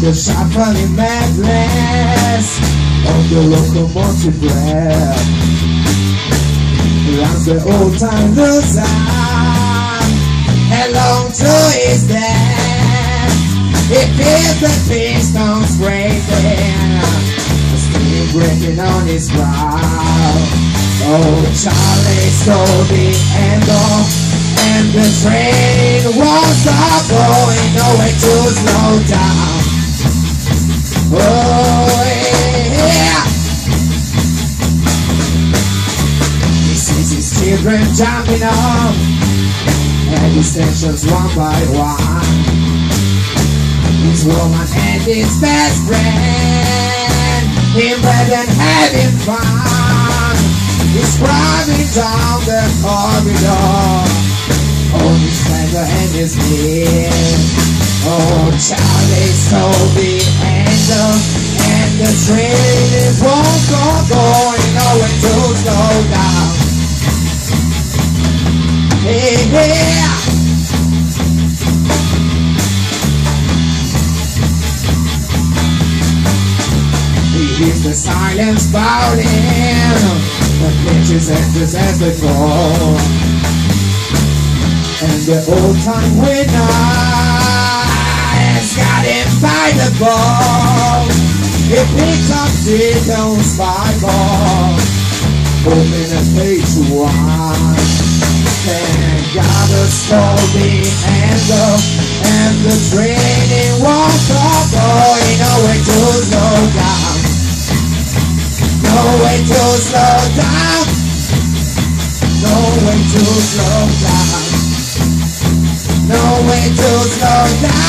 the shuffling madness of the locomotive breath. Runs the old time Noce along to his death. He feels the pistons breaking, the steam breaking on his brow. Oh, Charlie stole the handle, and the train won't stop going, nowhere to slow down. Oh, yeah. He sees his children jumping off, and his tensions one by one. His woman and his best friend in bed and having fun. He's driving down the corridor, on his finger and his knee. Oh, Charlie stole the handle, and the train is won't go going, nowhere to slow down. Hey, yeah. He hears the silence bowing, the pitches enters as they fall, and the old time winner has got him by the ball. He picks up Jetro's Bible, open a page one. Then God has stole the handle, and the train won't stop going, nowhere to slow down. No way to slow down. No way to slow down. No way to slow down.